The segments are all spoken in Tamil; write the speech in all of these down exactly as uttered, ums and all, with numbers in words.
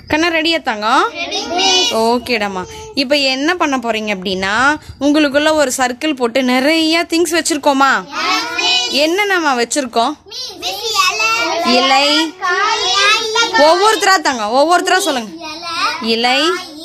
கண்ணா ரெடியா தாங்க? ஓகேடாமா. இப்போ என்ன பண்ண போறீங்க அப்படின்னா உங்களுக்குள்ள ஒரு சர்க்கிள் போட்டு நிறைய திங்ஸ் வச்சிருக்கோமா? என்னென்னமா வச்சிருக்கோம்? இலை. ஒவ்வொருத்தரா தாங்க, ஒவ்வொருத்தரா சொல்லுங்க. இலை,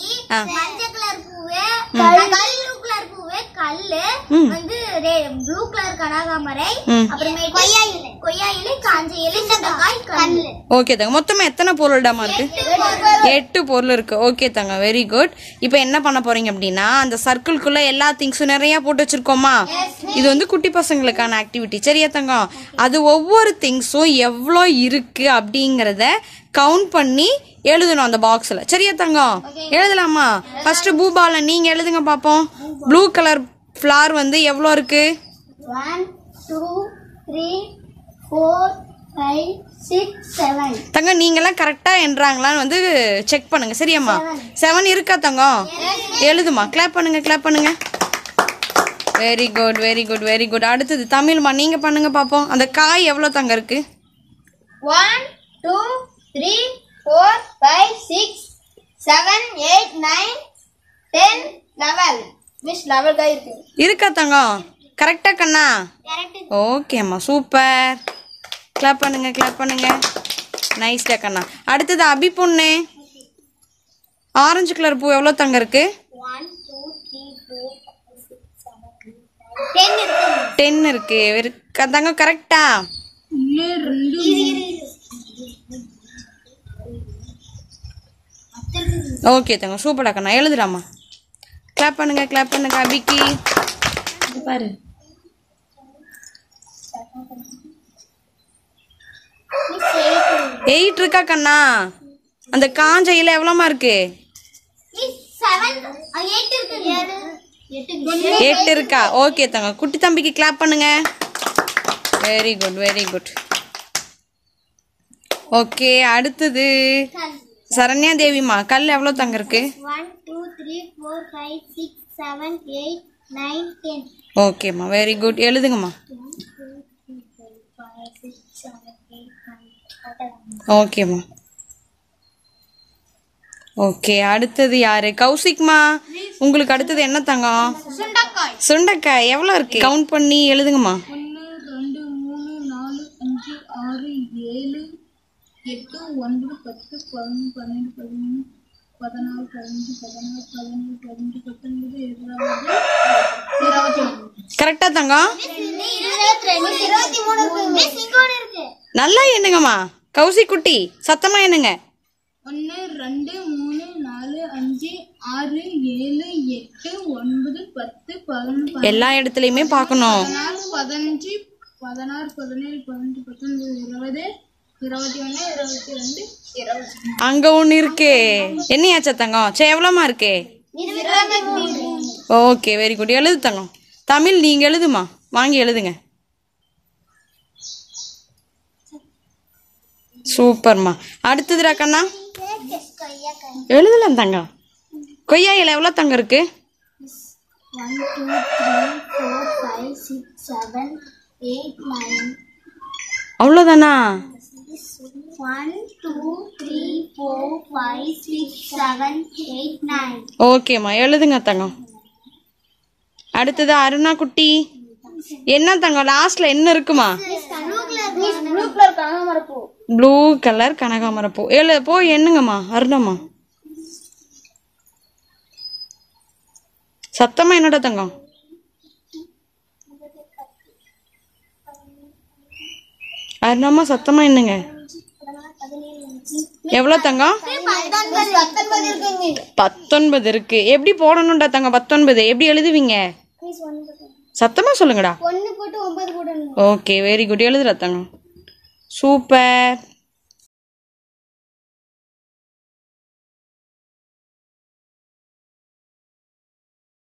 ஓகே தாங்க. மொத்தமா எத்தனை பொருள்டாமா இருக்கு? எட்டு பொருள் இருக்கு. ஓகே தாங்க, வெரி குட். இப்போ என்ன பண்ண போறீங்க அப்படின்னா அந்த சர்க்கிள்குள்ள எல்லா திங்ஸும் நிறைய போட்டு வச்சிருக்கோமா? இது வந்து குட்டி பசங்களுக்கான ஆக்டிவிட்டி, சரியா தங்கம்? அது ஒவ்வொரு திங்ஸும் எவ்வளோ இருக்கு அப்படிங்கிறத கவுண்ட் பண்ணி எழுதணும் அந்த பாக்ஸில், சரியா தங்கம்? எழுதலாமா? ஃபர்ஸ்ட் பூபால நீங்க எழுதுங்க பாப்போம். ப்ளூ கலர் ஃப்ளார் வந்து எவ்வளோ இருக்கு? தங்க நீங்கெல்லாம் கரெக்டா என்றாங்களான்னு வந்து செக் பண்ணுங்க, சரியாம்மா? செவன் இருக்கா தங்கம்? எழுதுமா. கிளாப் பண்ணுங்க, கிளாப் பண்ணுங்க. Very good, very good, very good. அடுத்தது தமிழ்மா, நீங்க பண்ணுங்க பாப்போம். அந்த காய் எவ்வளோ தங்க இருக்கு? One two three four five six seven eight nine ten level. Miss level காய் இருக்கு. இருக்கா தங்கம்? கரெக்டா கண்ணா? ஓகேம்மா, சூப்பர். கிளாப் பண்ணுங்க, கிளாப் பண்ணுங்க. நைஸ்டா கண்ணா. அடுத்தது அபி பொண்ணு, ஆரஞ்சு கலர் பூ எவ்வளோ தங்க இருக்கு? டென் இருக்கு. தங்க கரெக்டா? ஓகே தங்க, சூப்பரா கண்ணா. எழுதுறாமா. கிளாப் பண்ணுங்க, கிளாப் பண்ணுங்க அபிக்கு. பாரு எயிட் இருக்கா கண்ணா? அந்த காஞ்ச இலை எவ்வளோமா இருக்கு? எட்டு இருக்கா? ஓகே தங்க. குட்டி தம்பிக்கு கிளாப் பண்ணுங்க. Very good, very good. Okay, அடுத்தது சரண்யா தேவிமா, கல் எவ்வளோ தங்க இருக்கு? ஓகேம்மா, வெரி குட். எழுதுங்கம்மா. ஓகேம்மா. ஓகே, அடுத்தது யாரு? கௌசிக்மா, உங்களுக்கு அடுத்தது என்ன தங்கம்? சுண்டைக்காய். சுண்டைக்காய் எவ்வளோ இருக்கு? கவுண்ட் பண்ணி எழுதுங்கம்மா. ஒன்று ரெண்டு மூணு நாலு அஞ்சு ஆறு ஏழு எட்டு ஒன்பது பத்து பதினொன்று பன்னெண்டு பதிமூணு பதினாலு பதினஞ்சு பதினாறு பதினேழு பதினெட்டு பத்தொன்பது இருபது இருபத்தி ஒன்று. கரெக்டா தங்கம்? நல்லா எண்ணுங்கம்மா. கௌசி குட்டி சத்தமா எண்ணுங்க. ஒன்று ரெண்டு மூணு நாலு அஞ்சு ஆறு ஏழு எட்டு ஒன்பது பத்து பதினொன்று எல்லா இடத்துலையுமே பார்க்கணும். பதினாலு பதினஞ்சு பதினாறு பதினேழு பதினெட்டு பத்தொன்பது இருபது இருபத்தி ஒன்று இருபத்தி ரெண்டு இருபது. அங்க ஒண்ணு இருக்கு. என்னையாச்சா தங்கம்? சே எவ்வளோமா இருக்கு? Okay, very good. எழுது தங்கம். தமிழ் நீங்க எழுதுமா. வாங்கி எழுதுங்க. சூப்பர்மா. அடுத்ததுடா கண்ணா, எழுதலாம் தங்கம். கொய்யா இலை எவ்வளோ தங்க இருக்கு? அவ்வளோதானா? ஓகேம்மா, எழுதுங்க தங்கம். அடுத்தது அருணா குட்டி, என்ன தங்கம் லாஸ்ட்ல என்ன இருக்குமா? ப்ளூ கலர் கனகாமரப்பூ. எழு போய் என்னங்கம்மா அருணம்மா. சத்தமா என்னோட தங்கம்? அருணம்மா சத்தமா என்னங்க? எவ்வளோ தங்கம்? பத்தொன்பது இருக்கு. எப்படி போடணும்டா தங்கம்? பத்தொன்பது எப்படி எழுதுவீங்க? சத்தமா சொல்லுங்கடா. Okay, very good. எழுதுற தங்கம். சூப்பர்.